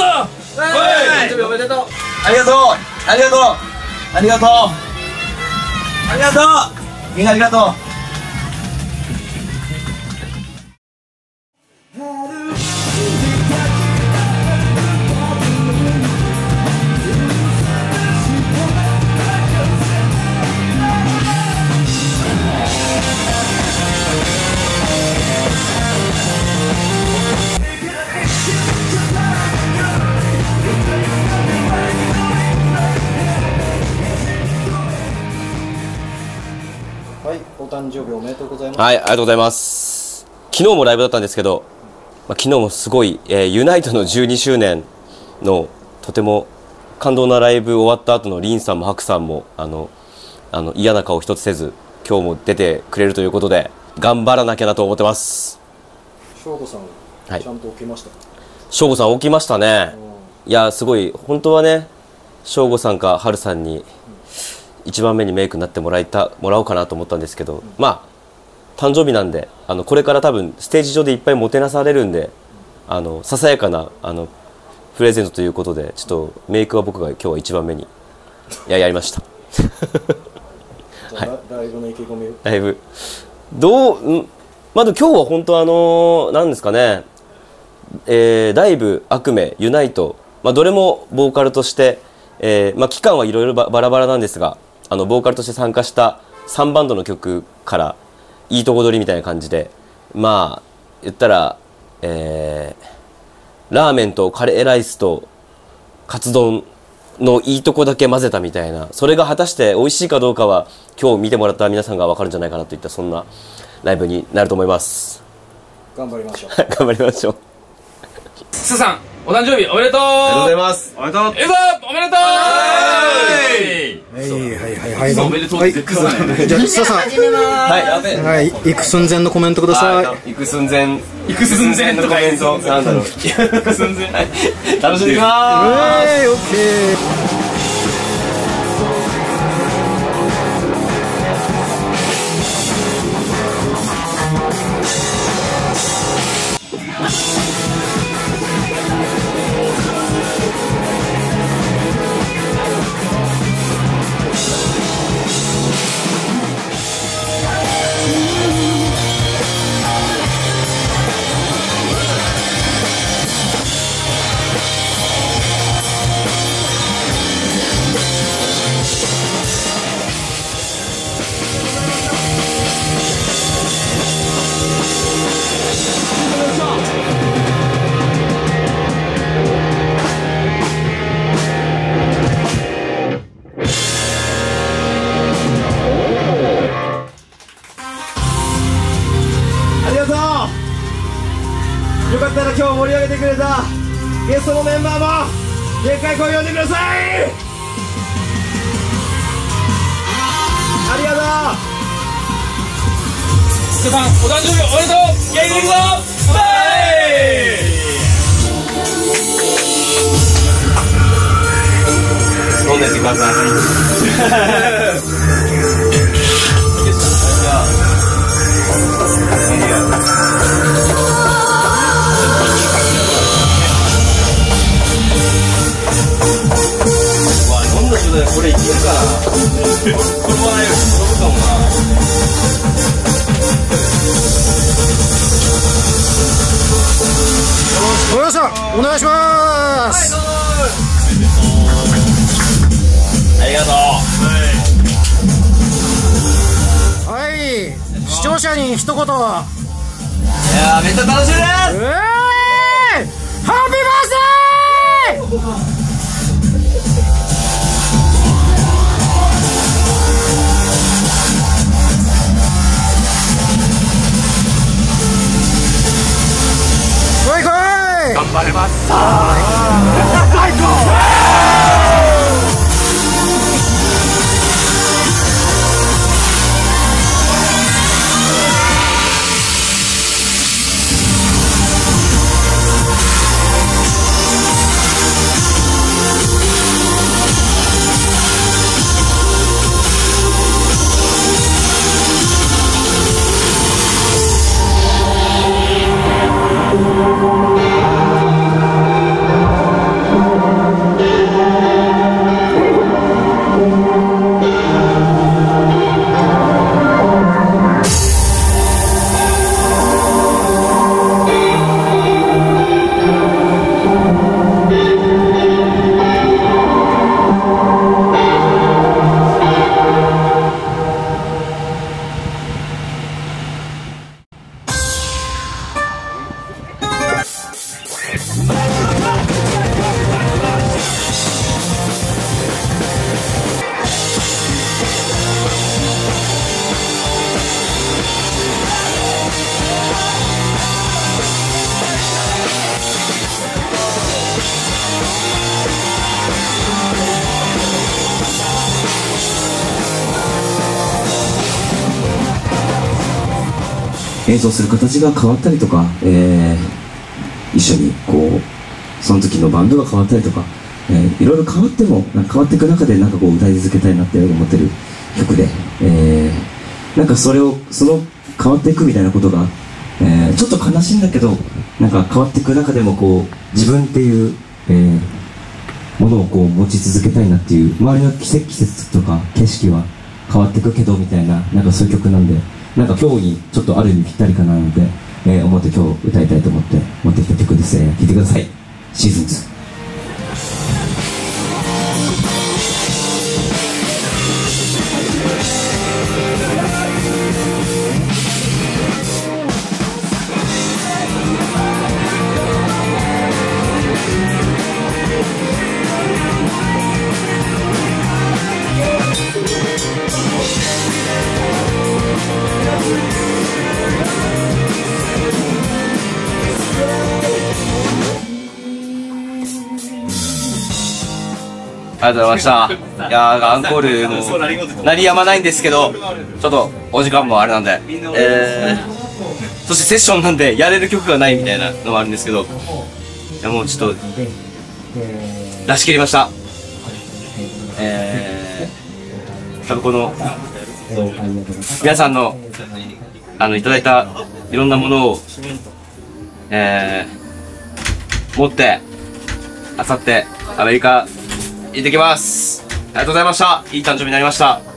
ぞ。誕生日おめでとう。 ありがとうありがとうありがとうありがとうみんなありがとう。 はい、お誕生日おめでとうございます。 はい、ありがとうございます。昨日もライブだったんですけど、昨日もすごい、ユナイトの12周年のとても感動なライブ終わった後のリンさんもハクさんも嫌な顔一つせず今日も出てくれるということで頑張らなきゃなと思ってます。 翔吾さん、 はい、 ちゃんと起きました。 翔吾さん起きましたね。いやすごい本当はね、翔吾さんかハルさんに一番目にメイクになってもらおうかなと思ったんですけど、まあ誕生日なんでこれから多分ステージ上でいっぱいもてなされるんで、ささやかなプレゼントということでちょっとメイクは僕が今日は一番目にやりました。 はい、ライブの意気込みを。 ライブまず今日は本当なんですかね、ダイブ、アクメ、ユナイト、どれもボーカルとして、期間はいろいろバラバラなんですがボーカルとして参加した3バンドの曲からいいとこ取りみたいな感じで、まあ言ったら、ラーメンとカレーライスとカツ丼のいいとこだけ混ぜたみたいな、それが果たして美味しいかどうかは今日見てもらった皆さんが分かるんじゃないかなといったそんなライブになると思います。 頑張りましょう。 頑張りましょう。 スーさんお誕生日おめでとう。 ありがとうございます。 おめでとう。エゾおめでとう。 はいおめでとうって絶対言わない。 じゃあスタさん、はい、行く寸前のコメントください。 行く寸前のコメントなんだろう。 行く寸前。 楽しんできまーす。 オッケー。 よかったら今日盛り上げてくれたゲストのメンバーもでっかい声呼んでください。ありがとう。 スーさんお誕生日おめでとう。気合い入れるぞ。 飲んでってくださこれいけるかな。これはね、届くかもな。 おやさんお願いします。 ありがとう。 はい、視聴者に一言。いやめっちゃ楽しみです。 ハッピーバースデー。 頑張れます。 最高。 演奏する形が変わったりとか、一緒にこうその時のバンドが変わったりとか、いろいろ変わっても変わっていく中でなんかこう歌い続けたいなって思ってる曲で、なんかその変わっていくみたいなことが、ちょっと悲しいんだけど、なんか変わっていく中でもこう自分っていう、ものをこう持ち続けたいなっていう、周りの季節とか景色は変わっていくけどみたいな、なんかそういう曲なんで、なんか今日にちょっとある意味ぴったりかなので、思って今日歌いたいと思って持ってきた曲です。聴いてください。シーズン2。 ありがとうございました。いやー、アンコールも鳴りやまないんですけど、ちょっとお時間もあれなんで、そしてセッションなんでやれる曲がないみたいなのもあるんですけど、いやもうちょっと出し切りました。多分この皆さんのいただいたいろんなものを、持ってあさってアメリカ行ってきます。ありがとうございました。いい誕生日になりました。